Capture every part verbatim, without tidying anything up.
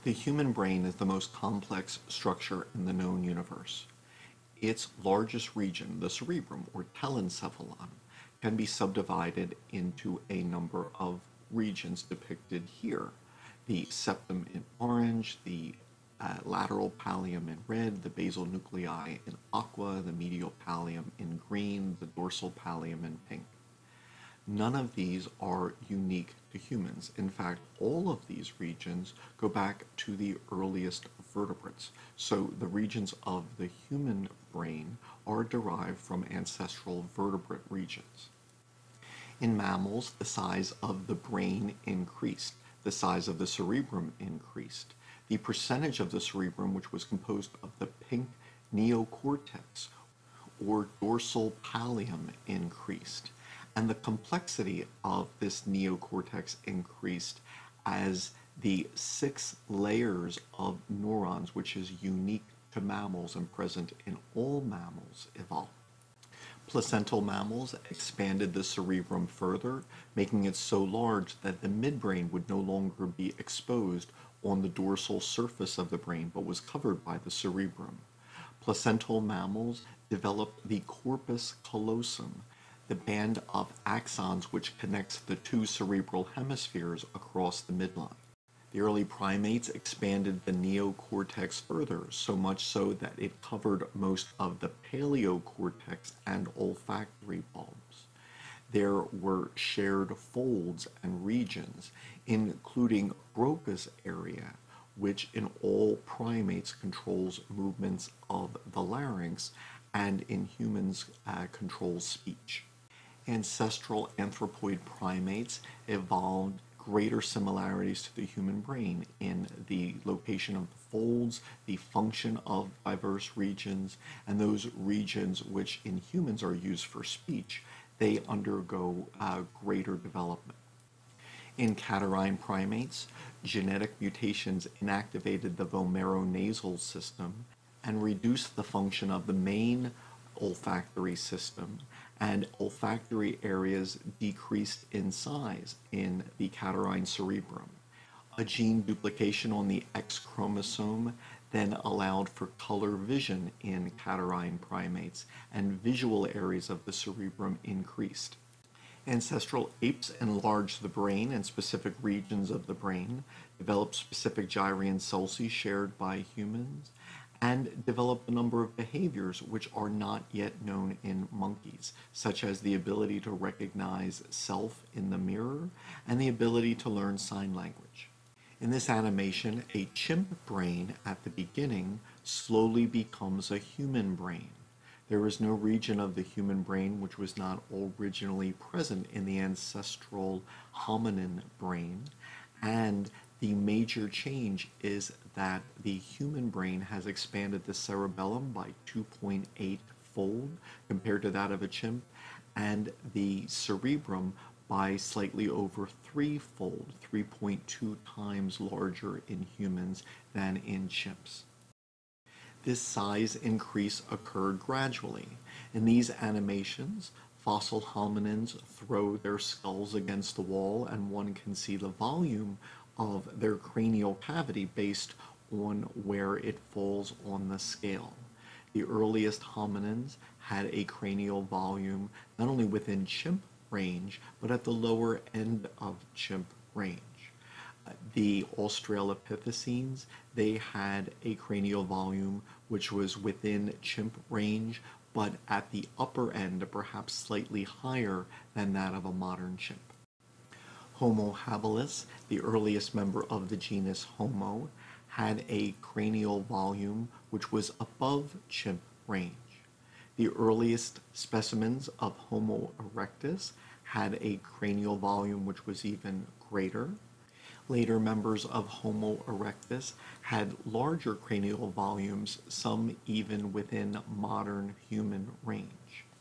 The human brain is the most complex structure in the known universe. Its largest region, the cerebrum or telencephalon, can be subdivided into a number of regions depicted here. The septum in orange, the uh, lateral pallium in red, the basal nuclei in aqua, the medial pallium in green, the dorsal pallium in pink. None of these are unique to humans. In fact, all of these regions go back to the earliest vertebrates. So the regions of the human brain are derived from ancestral vertebrate regions. In mammals, the size of the brain increased. The size of the cerebrum increased. The percentage of the cerebrum, which was composed of the pink neocortex or dorsal pallium, increased. And the complexity of this neocortex increased as the six layers of neurons, which is unique to mammals and present in all mammals, evolved. Placental mammals expanded the cerebrum further, making it so large that the midbrain would no longer be exposed on the dorsal surface of the brain, but was covered by the cerebrum. Placental mammals developed the corpus callosum, the band of axons which connects the two cerebral hemispheres across the midline. The early primates expanded the neocortex further, so much so that it covered most of the paleocortex and olfactory bulbs. There were shared folds and regions, including Broca's area, which in all primates controls movements of the larynx and in humans uh, controls speech. Ancestral anthropoid primates evolved greater similarities to the human brain in the location of the folds, the function of diverse regions, and those regions which in humans are used for speech, they undergo uh, greater development. In catarrhine primates, genetic mutations inactivated the vomeronasal system and reduced the function of the main olfactory system, and olfactory areas decreased in size in the catarrhine cerebrum. A gene duplication on the X chromosome then allowed for color vision in catarrhine primates, and visual areas of the cerebrum increased. Ancestral apes enlarged the brain and specific regions of the brain, developed specific gyri and sulci shared by humans, and developed a number of behaviors which are not yet known in monkeys, such as the ability to recognize self in the mirror and the ability to learn sign language. In this animation, a chimp brain at the beginning slowly becomes a human brain. There is no region of the human brain which was not originally present in the ancestral hominin brain, and the major change is that the human brain has expanded the cerebellum by two point eight fold compared to that of a chimp, and the cerebrum by slightly over threefold, three point two times larger in humans than in chimps. This size increase occurred gradually. In these animations, fossil hominins throw their skulls against the wall, and one can see the volume of their cranial cavity based on where it falls on the scale. The earliest hominins had a cranial volume not only within chimp range, but at the lower end of chimp range. Uh, The Australopithecines, they had a cranial volume which was within chimp range, but at the upper end, perhaps slightly higher than that of a modern chimp. Homo habilis, the earliest member of the genus Homo, had a cranial volume which was above chimp range. The earliest specimens of Homo erectus had a cranial volume which was even greater. Later members of Homo erectus had larger cranial volumes, some even within modern human range.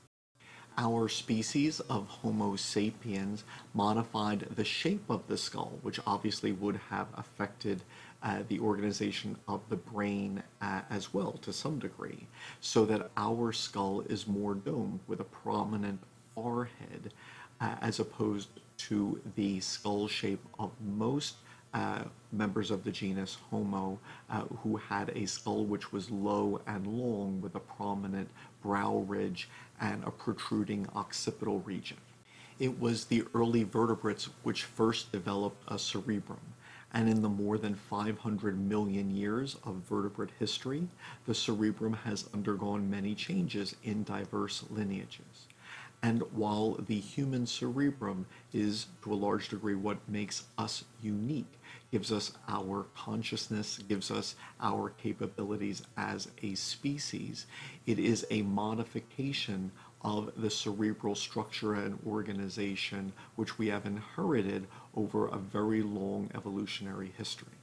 Our species of Homo sapiens modified the shape of the skull, which obviously would have affected uh, the organization of the brain uh, as well to some degree, so that our skull is more domed with a prominent forehead uh, as opposed to the skull shape of most uh, members of the genus Homo uh, who had a skull which was low and long with a prominent brow ridge and a protruding occipital region. It was the early vertebrates which first developed a cerebrum, and in the more than five hundred million years of vertebrate history, the cerebrum has undergone many changes in diverse lineages. And while the human cerebrum is, to a large degree, what makes us unique, gives us our consciousness, gives us our capabilities as a species, it is a modification of the cerebral structure and organization which we have inherited over a very long evolutionary history.